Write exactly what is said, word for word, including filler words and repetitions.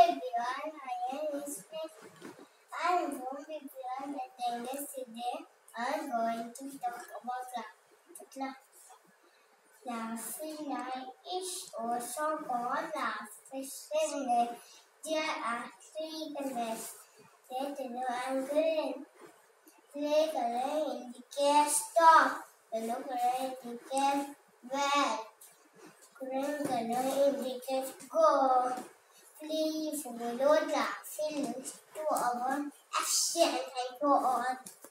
everyone, I am Ismail. I am from everyone attended today. I am going to talk about laughter. Laughing like is also called laughing. There are three colors: red, yellow, and green. Red color indicates stop. Yellow color indicates where. Green color indicates go. Please follow the films to our action and go on.